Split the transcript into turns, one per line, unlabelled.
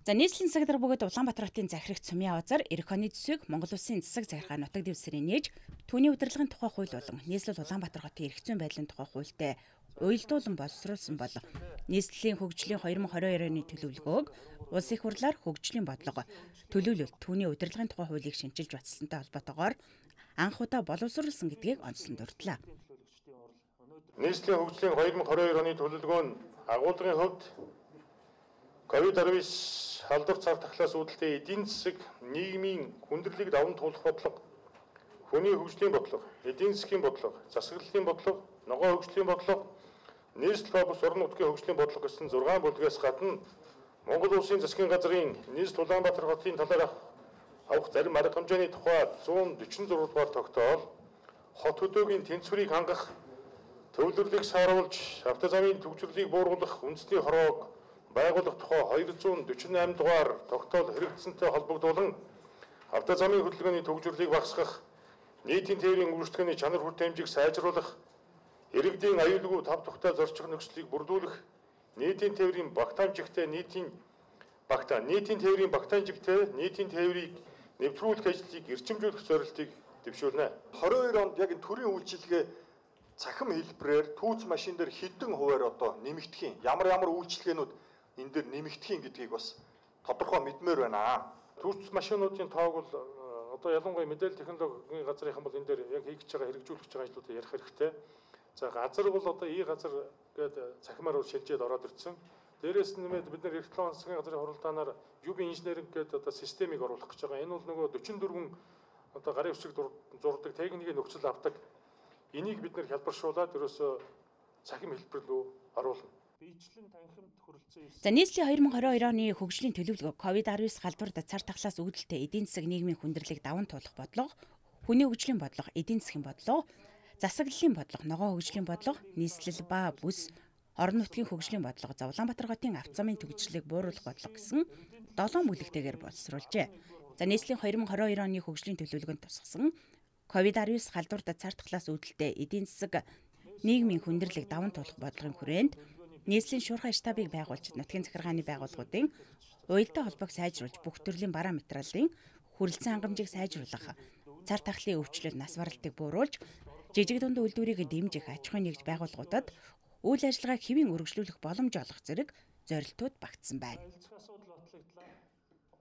За нийслэлийн засаг дарга бөгөөд Улаанбаатар хотын захирагч Цумьяа Озар Ирэх оны төсвийг Монгол Улсын засаг захиргаа нутаг дэвсгэрийн нээж түүний удирдлагын тухай хууль болон нийслэл Улаанбаатар хотын эрх зүйн байдлын тухай хуультай уялдуулан боловсруулсан бол нийслэлийн хөгжлийн 2022 оны төлөвлөгөөг улс их хурлаар хөгжлийн бодлого төлөвлөлт түүний удирдлагын тухай хуулийг шинжилж баталсантай холбоотойгоор анх удаа боловсруулсан гэдгийг онцлон дурдлаа.
Нийслэлийн хөгжлийн 2022 оны төлөвлөгөө нь агуулгын хувьд COVID-19 халдвар цав тахлаас үүдэлтэй эдийн засаг, нийгмийн хүндрэлийг даван туулах бодлого, хүний хөгжлийн бодлого, эдийн засгийн бодлого, засаглалын бодлого, ногоон хөгжлийн бодлого, нийслэл ба бус орон нутгийн хөгжлийн бодлого гэсэн 6 бүлгээс гадна Монгол Улсын засгийн газрын нийслэл Улаанбаатар хотын талаар авах зарим арга хэмжээний тухай 146 дугаар тогтоол хот хөдөөгийн тэнцвэрийг хангах, төвлөрлийг сааруулж, автозамын төвчрлийг бууруулах үндэсний хороог байгуулах тухай 248 дугаар тогтоол хэрэгжсэнтэй холбогдуулан автозамын хөдөлгөөний төвчрлийг багасгах, нийтийн тээврийн үйлчлэгээний чанар хүртээмжийг сайжруулах, иргэдийн аюулгүй тав тухтай зорчих нөхцөлийг бүрдүүлэх, нийтийн тээврийн багтаамжигтэй нийтийн тээврийг нэвтрүүлэх ажлыг эрчимжүүлэх зорилтыг дэвшүүлнэ.
22 онд яг энэ төрийн үйлчилгээ цахим хэлбэрээр түүц машин дээр хэдэн хувиар одоо нэмэгдэх юм. Ямар үйлчилгээнүүд энэ дээр нэмэгдэх юм гэдгийг бас тодорхой мэдмээр байна.
Түүц машинуудын тоог бол одоо ялангуяа мэдээлэл технологийн газрынхан бол энэ дээр яг хийж байгаа хэрэгжүүлэх байгаа ажлуудыг ярих хэрэгтэй. За газар бол одоо газар гэдэг цахимаар шилжээд ороод ирсэн. Дээрээс нь нэмээд бид нар электронны засгийн газрын хуралдаанаар UB инженеринг гэдэг одоо системийг оруулах гэж байгаа. Энэ бол нөгөө 44 одоо гарын үсэг зурдаг техникийн нөхцөл авдаг. Энийг бид нар хялбаршуулад ерөөсөө цахим хэлбэр рүү оруулна.
За нийслэлийн 2022 оны хөгжлийн төлөвлөгөө COVID-19 халдварт цар тахлаас үүдэлтэй эдийн засаг нийгмийн хүндрэлийг даван туулах бодлого, хүний хөгжлийн бодлого, эдийн засгийн бодлого, засаглалын бодлого, ногоон хөгжлийн бодлого, нийслэл ба бүс орон нутгийн хөгжлийн бодлого, за Улаанбаатар хотын авто замын төвчлөлийг бууруулах бодлого гэсэн 7 бүлэгтэйгээр боловсруулжээ. За нийслэлийн 2022 оны хөгжлийн төлөвлөгөөнд тусгасан COVID-19 халдварт цар тахлаас үүдэлтэй эдийн засаг нийгмийн хүндрэлийг даван туулах бодлогын хүрээнд нийслэлийн шуурхай штабыг байгуулж нутгийн захиргааны байгууллагуудын уялдаа холбоог сайжруулж бүх төрлийн бараа материалын хүрэлцэн хангамжийг сайжруулах, цар тахлын өвчлөл нас баралтыг бууруулж жижиг дунд үйлдвэрийг дэмжих аж ахуйн нэгж байгууллагуудад үйл ажиллагааг хэвийн үргэлжлүүлэх боломж олох зэрэг зорилтууд багтсан байна.